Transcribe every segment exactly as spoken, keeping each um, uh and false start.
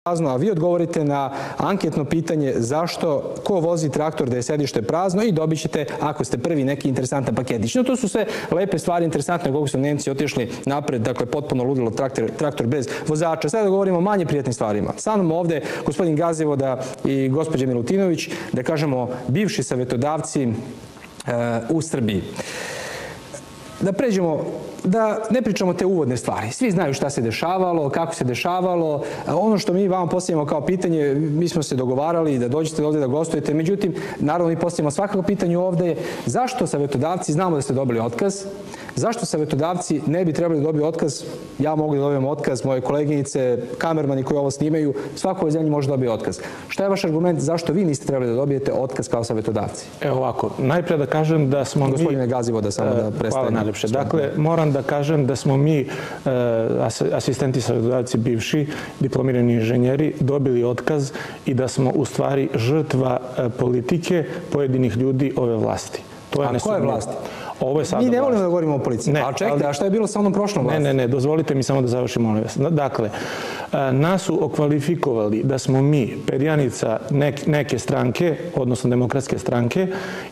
prazno, a vi odgovorite na anketno pitanje zašto, ko vozi traktor da je sedište prazno i dobit ćete, ako ste prvi, neki interesantan paketić. No, to su sve lepe stvari, interesantne koliko su Nemci otišli napred, dakle, potpuno ludilo traktor, traktor bez vozača. Sada govorimo o manje prijatnim stvarima. Sa mnom ovde gospodin Gazivoda i gospođa Milutinović, da kažemo, bivši savetodavci u Srbiji. Da pređemo, da ne pričamo te uvodne stvari. Svi znaju šta se dešavalo, kako se dešavalo. Ono što mi vama postavljamo kao pitanje, mi smo se dogovarali da dođete ovde da gostujete, međutim, naravno mi postavljamo svakako pitanje ovde, zašto savetodavci, znamo da ste dobili otkaz, zašto savetodavci ne bi trebali da dobiju otkaz? Ja mogu da dobijem otkaz, moje koleginice, kamermani koji ovo snimaju, svako u zemlji može da dobije otkaz. Šta je vaš argument zašto vi niste trebali da dobijete otkaz kao savetodavci? Evo ovako, najpre da kažem da smo mi... Gospodine Gazivoda, samo da predstavim. Hvala najlepše. Dakle, moram da kažem da smo mi, asistenti savetodavci bivši, diplomirani inženjeri, dobili otkaz i da smo u stvari žrtva politike pojedinih ljudi ove vlasti. A koje vlasti? Ovo je sada mi ne vlast. volimo da govorimo o policiji. Ne, a čekajte, a šta je bilo sa onom prošlom vlasti? Ne, ne, ne, dozvolite mi samo da završim, molim vas. Dakle, nas su okvalifikovali da smo mi perjanica neke stranke, odnosno demokratske stranke,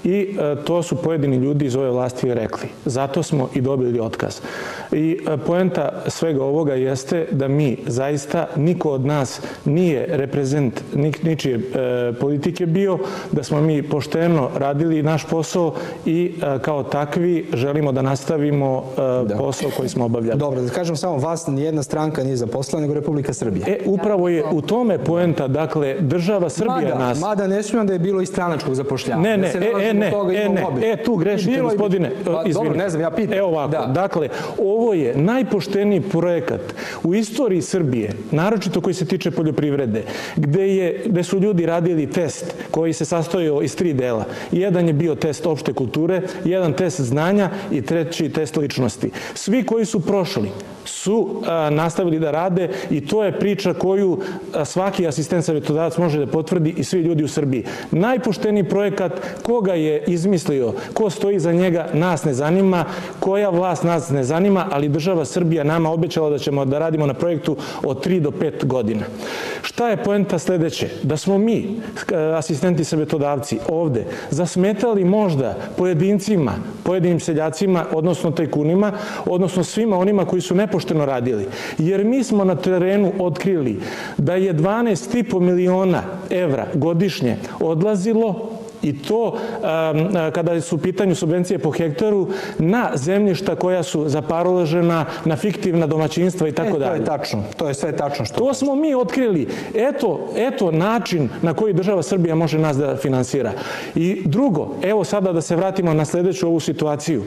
i to su pojedini ljudi iz ove vlasti rekli. Zato smo i dobili otkaz. I poenta svega ovoga jeste da mi zaista, niko od nas nije reprezent ničije politike bio, da smo mi pošteno radili naš posao i kao takvi želimo da nastavimo posao koji smo obavljali. Dobro, da kažem samo, vas nijedna stranka nije zaposlila, nego Republika Srbija. E, upravo je u tome poenta, dakle, država Srbija nas... Mada ne smijem da je bilo i stranačkog zapošljavanja. Ne, ne, e, ne, e, ne, e, tu grešite, gospodine, izvinite. Dobro, ne znam, ja pitam. Evo ovako, dakle, ovo je najpošteniji projekat u istoriji Srbije, naročito koji se tiče poljoprivrede, gde su ljudi radili test koji se sastojao iz tri dela. Jedan je bio test opšte kulture, jedan test znanja i treći test ličnosti. Svi koji su prošli su nastavili da rade i to je priča koju svaki asistent savetodavac može da potvrdi i svi ljudi u Srbiji. Najpošteniji projekat, koga je izmislio, ko stoji za njega, nas ne zanima, koja vlast nas ne zanima, ali država Srbija nama obećala da ćemo da radimo na projektu od tri do pet godina. Šta je poenta sledeće? Da smo mi, asistenti savetodavci, ovde zasmetali možda pojedincima, pojedinim seljacima, odnosno tajkunima, odnosno svima onima koji su nepošteno radili. Jer mi smo na terenu otkrili da je dvanaest i po miliona evra godišnje odlazilo, i to kada su u pitanju subvencije po hektaru na zemljišta koja su zaparoložena, na fiktivna domaćinstva i tako dalje. To je tačno, to je sve tačno. To smo mi otkrili. Eto način na koji država Srbija može nas da finansira. I drugo, evo sada da se vratimo na sledeću ovu situaciju,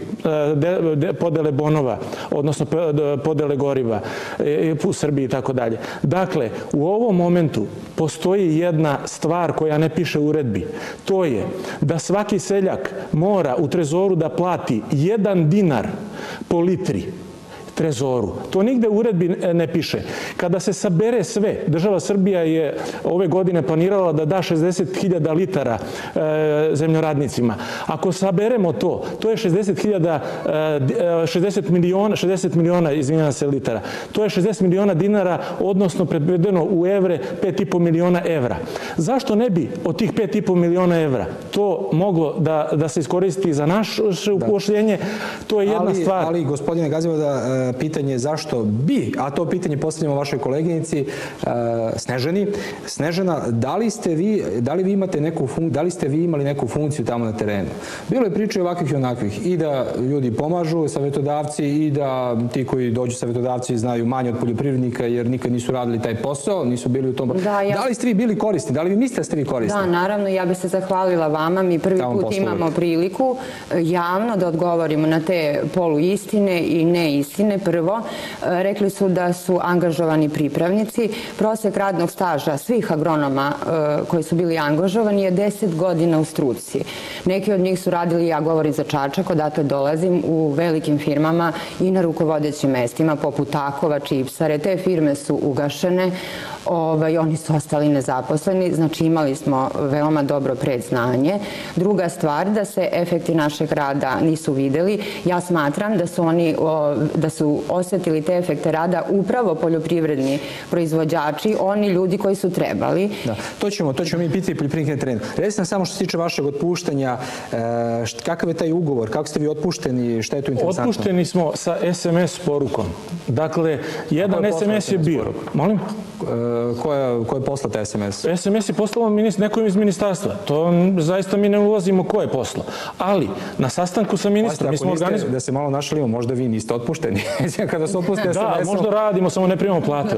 podele bonova, odnosno podele goriva u Srbiji i tako dalje. Dakle, u ovom momentu postoji jedna stvar koja ne piše u uredbi. To je da svaki seljak mora u trezoru da plati jedan dinar po litri trezoru. To nigde u uredbi ne piše. Kada se sabere sve, država Srbija je ove godine planirala da da šezdeset hiljada litara zemljoradnicima. Ako saberemo to, to je šezdeset hiljada, šezdeset miliona, šezdeset miliona, izvinjam se, litara. To je šezdeset miliona dinara, odnosno prevedeno u evre, pet i po miliona evra. Zašto ne bi od tih pet i po miliona evra to moglo da se iskoristi za naše upošljenje? To je jedna stvar. Ali, gospodine Gazivoda, pitanje zašto bi, a to pitanje postavljamo vašoj koleginici Snežani. Snežana, da li ste vi, da li vi imate neku funkciju, da li ste vi imali neku funkciju tamo na terenu? Bilo je priče ovakvih i onakvih, i da ljudi pomažu, savetodavci, i da ti koji dođu savetodavci znaju manje od poljoprivrednika jer nikad nisu radili taj posao, nisu bili u tom... Da li ste vi bili korisni? Da li vi mislite da ste vi korisni? Da, naravno, ja bih se zahvalila vama. Mi prvi put imamo priliku javno da odgovorimo na te poluistine i neistine. Prvo, rekli su da su angažovani pripravnici. Prosek radnog staža svih agronoma koji su bili angažovani je deset godina u struci. Neki od njih su radili, ja govorim za Čačak, odatle dolazim, u velikim firmama i na rukovodećim mestima, poput Takova, Čipsare. Te firme su ugašene. oni su ostali nezaposleni, znači imali smo veoma dobro predznanje. Druga stvar, da se efekti našeg rada nisu videli. Ja smatram da su oni, da su osetili te efekte rada upravo poljoprivredni proizvođači, oni ljudi koji su trebali. Da, to ćemo, to ćemo mi pitati poljoprivrednike na terenu. Recite nam samo što se tiče vašeg otpuštanja, kakav je taj ugovor, kako ste vi otpušteni, šta je tu interesantno? Otpušteni smo sa es em es porukom. Dakle, jedan es em es je bio. Molim? Ko je poslao taj es em es? es em es je poslao nekom iz ministarstva. To zaista mi ne ulazimo ko je poslao. Ali, na sastanku sa ministrom mi smo organizovali... Da se malo našalimo, možda vi niste otpušteni. Kada se otpuste es em esom... Da, možda radimo, samo ne primamo plate.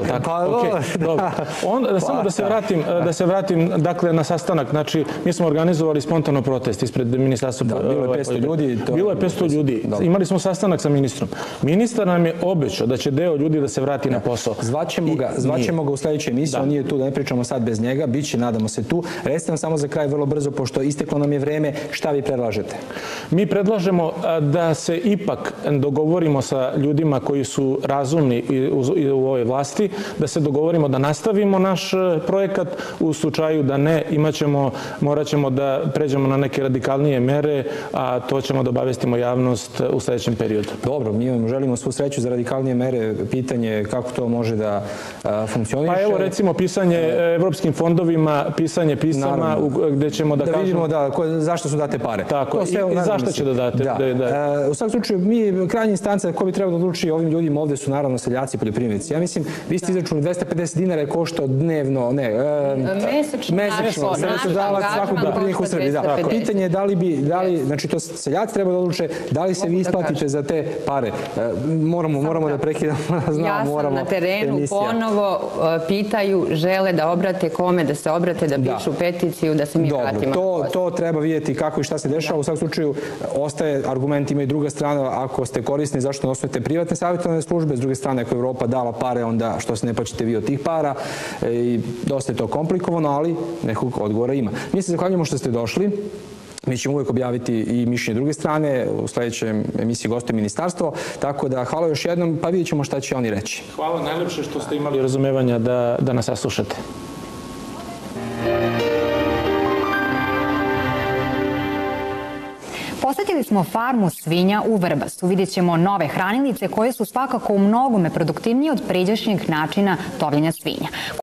Samo da se vratim, dakle, na sastanak. Znači, mi smo organizovali spontano protest ispred ministarstva. Bilo je petsto ljudi. Bilo je petsto ljudi. Imali smo sastanak sa ministrom. Ministar nam je obećao da će deo ljudi da se vrati na posao. Zvaćemo ga, zvaćemo ga u sledećoj emisiji, on nije tu, da ne pričamo sad bez njega, bit će, nadamo se tu. Recite nam samo za kraj, vrlo brzo, pošto isteklo nam je vreme, šta vi predlažete? Mi predlažemo da se ipak dogovorimo sa ljudima koji su razumni u ovoj vlasti, da se dogovorimo da nastavimo naš projekat, u slučaju da ne, imaćemo, morat ćemo da pređemo na neke radikalnije mere, a to ćemo da obavestimo javnost u sledećem periodu. Dobro, mi vam želimo svu sreću za radikalnije mere. Pitanje je kako to može da funkcioniše. Pa evo recimo pisanje evropskim fondovima, pisanje pisama gde ćemo da kažemo... Da vidimo zašto su date pare. Tako, i zašto će da date. U svakom slučaju, mi, krajnja instanca, ko bi trebalo da odluči ovim ljudima ovde su naravno seljaci, poljoprivrednici. Ja mislim, vi ste izračunali dvesta pedeset dinara je koštao dnevno, ne, mesečno, sredstodavac svakog poljoprivrednika u Srbiji. Pitanje je da li bi, znači to seljaci treba da odluče, da li se vi isplatite za te pare. Moramo da prekidamo, znam, moramo. Ja sam na terenu, ponovo pitaju, žele da obrate kome, da se obrate, da pišu peticiju, da se mi vratimo. Dobro, to treba vidjeti kako i šta se dešava. U svakom slučaju, ostaje argument, ima i druga strana, ako ste korisni, zašto ne osnovite privatne savjetovane službe, s druge strane, ako je Evropa dala pare, onda što se ne plaćate vi od tih para, i dosta je to komplikovano, ali nekog odgovora ima. Mi se zahvaljujemo što ste došli. Mi ćemo uvijek objaviti i mišljenje druge strane, u sledećoj emisiji gostuje ministarstvo, tako da hvala još jednom, pa vidjet ćemo šta će oni reći. Hvala najlepše što ste imali razumevanja da nas saslušate. Posetili smo farmu svinja u Vrbasu. Vidjet ćemo nove hranilice koje su svakako u mnogome produktivnije od pređašnjeg načina tovljenja svinja.